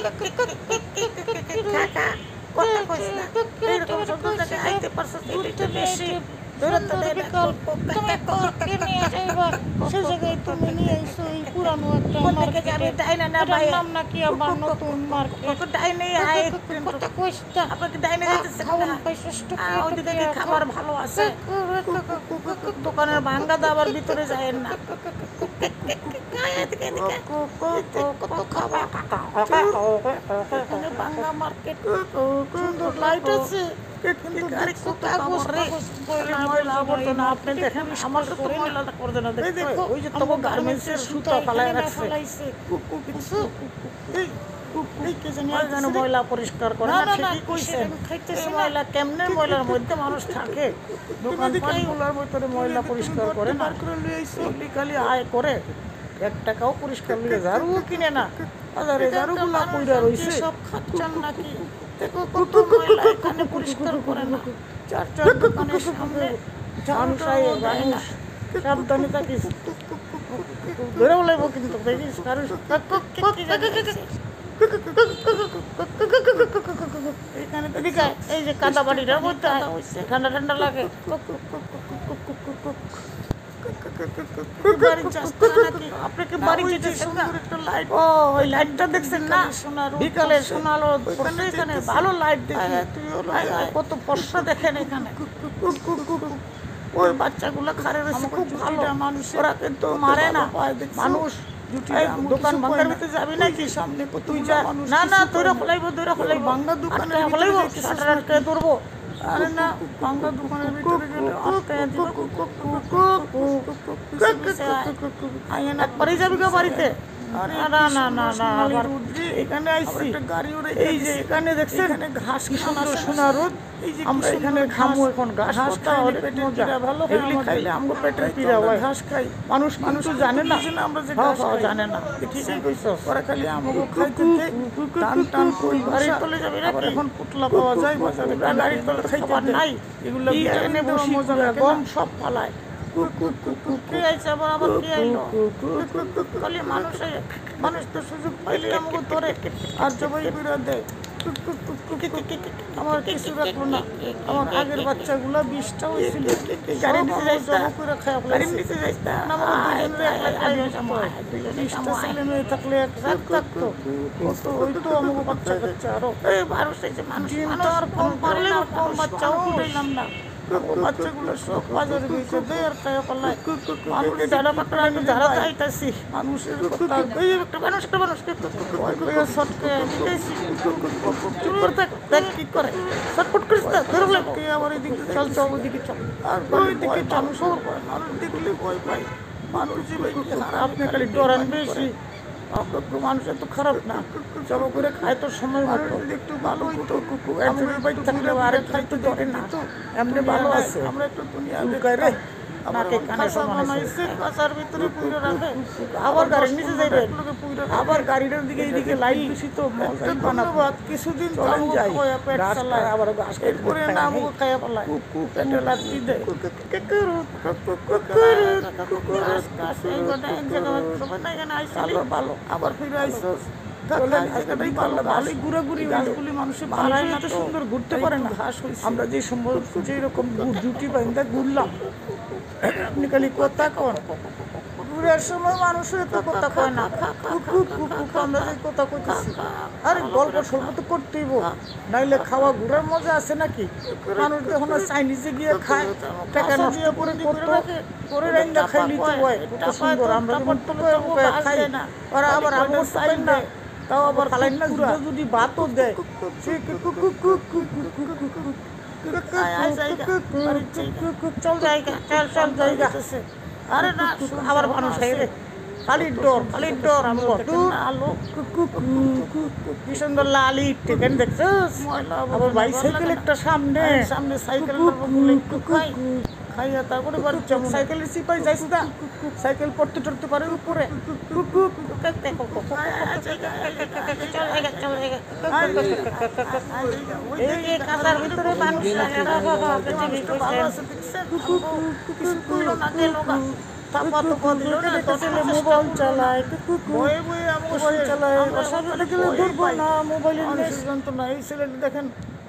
কথা কইস না এরকম সুন্দর জায়গায় আইতে পারছস এটা বেশি দূরত্ব দেয় না তুমি কাকে নিয়ে যাইবা সে জায়গায় তুমি নিয়ে আইছো এই পুরানো একটা মার্কেটে যাবে ডাইনা না এটার ভাই নাম নাকি আবার নতুন মার্কেট ডাইনে আয় কথা কইস না আপনাকে ডাইনে যেতেছে খাওয়ান পাইছস তো ওইদিকে দেখি খাবার ভালো আছে দোকানের ভাঙ্গা দাবার ভিতরে যায় না কত খাবার এখানে ভাঙ্গা মার্কেট সুন্দর লাইট আছে কিন্তু গাড়ি কত ময়লা আবর্জনা আপনি দেখেন আমার তো ময়লাটা করবে না দেখো ওই যে তোমার গার্মেন্টসের সুতা ফালায় রাখছে ময়লা পরিষ্কার করে না ঠিকই কইছেন ময়লা কেমনে ময়লার মধ্যে মানুষ থাকে দোকানপাটগুলোর ভিতরে ময়লা পরিষ্কার করে না খালি আয় করে 1 টাকাও পরিষ্কার নিয়ে ঝাড়ু কিনে না বাজারে ঝাড়ুগুলা কইরা রইছে সব খাচ্ছেন নাকি দেখো কত ময়লা এখানে পরিষ্কার করে না চার দোকানের সামনে মানুষ আয় মানুষ সাবধানে থাকিস ধরে বলবো কিন্তু দেখিস কারণ এখানে তো দিকে এই যে কাদা বাড়িটার মধ্যে ঠান্ডা ঠান্ডা লাগে আপনাকে বাড়ি যেতেছেন না ও ওই লাইটটা দেখছেন না বিকালে সোনালো এখানে ভালো লাইট দেখি কত ফর্সা দেখেন এখানে ওই বাচ্চাগুলো খারে রয়েছে খুব ভালো মানুষ ওরা কিন্তু মারে না মানুষ দোকান ভাঙ্গার ভিতরে যাবি নাকি সামনে তুই যা না না তোরা খোলাইবো ভাঙ্গা দোকানে খোলাইবো সাঁটারকে ধরবো আরে না ভাঙ্গা দোকানের ভিতরে গেলে আটকায় দিব একবারই যাবি গো বাড়িতে না না না না আবার এখানে আইছি এই যে এখানে দেখছেন ঘাস সোনা রোদ আমরা এখানে খামু এখন ঘাসটা ভালো খাইলে আমরা পেটের পীড়া হয় ঘাস খাই মানুষ জানে না আমরা যে ঘাস জানে না ঠিকই কইছো পরে খালি আমাকে খাইতে টান টান কই বাড়ি চলে যাবে না এখন পুতলা পাওয়া যায় বাজারে গাড়ি তলে খাইতে নাই এগুলো এনে বসে মজা গম সব পালায় কে আইছে আবার কে আইলো খালি মানুষ তো সুযোগ পাইলে আমাকে ধরে আর জবাই করে দেয় আমার কিছু রাখলো না আমার আগের বাচ্চাগুলো 20টা হয়েছিল গাড়ি নিতে যাইতা গাড়ি নিতে যাইতা ছেলে মেয়ে থাকলে একসাথ থাকতো ওই তো আমাকে বাচ্চা কাচ্চা আরো মানুষ আর কম পারলে কম বাচ্চাও উঠাইলাম না বাচ্চাগুলো সব বাজারে গেছে দেড় টাকা পাল্লায় মানুষ যারা পাত্র আমি যারা চাইতেছি মানুষের মানুষকে শটকে দিতেছি চুপ করে দেখ কি করে শটপট করিস না ধরলে কে আবার এদিকে চল চল ওইদিকে চল আর ওইদিকে মানুষ মানুষ দেখলে ভয় পাই মানুষ আপনি খালি ডরান বেশি মানুষ এত খারাপ না চলো করে খায় তো সময় মতো একটু ভালো হইতো থাকলে আরে খাইতে ধরে না এমনি ভালো আছে আমরা একটু দুনিয়া দেখাই রে আমাকে কানে বানাইছে কাঁচার ভিতরে পুরো রাখে আবার গাড়ি নিচে যাইবে আবার গাড়িটার দিকে এইদিকে লাইট বেশি তো ধন্যবাদ কিছুদিন চলেন যাই পেট চালায় আবার গাছ এরপরে না আমাকে খাইয়া পালায় পেটে লাগতি দেয় ভালো আবার ফিরে আইসো সুন্দর ঘুরতে পারে না আমরা যে সম্ভব যেরকম ডিউটি পাই ঘুরলাম আপনি খালি কথা কন ঘুরার সময় মানুষের তো কথা কয় না আমরা যে কথা কইতেছি আরে গল্প স্বল্প তো করতেইব নাইলে খাওয়া ঘুরার মজা আছে নাকি মানুষ যখন চাইনিজে গিয়ে খায় টাকা নষ্ট করে করতো করে রান্না খাইলি তো হয় সুন্দর আমরা খাই না ওরা আবার আমরা চাই না তাও আবার খালাই না যদি ভাতও দেয় চল জায়গা চল জায়গা আরে না আবার মানুষ খালির ডর আমি আলো কি সুন্দর লাল ইট টেকেন দেখছিস আবার বাইসাইকেল একটা সামনে সাইকেল খাইয়া তারপরে যেমন সাইকেলের সিপাই যাইস না সাইকেল পড়তে টরতে পারে উপরে কাঁচার ভিতরে মানুষ থাপা তো কর দিল না, একটা ছেলে মোবাইল চালায়, একটা কুকুর বয়ে বয়ে আমাকে ওষুধ চালায়, ওর সাথে গেলে ধরবো না, মোবাইলের নেট মানুষের যন্ত্রণা। এই ছেলেটি দেখেন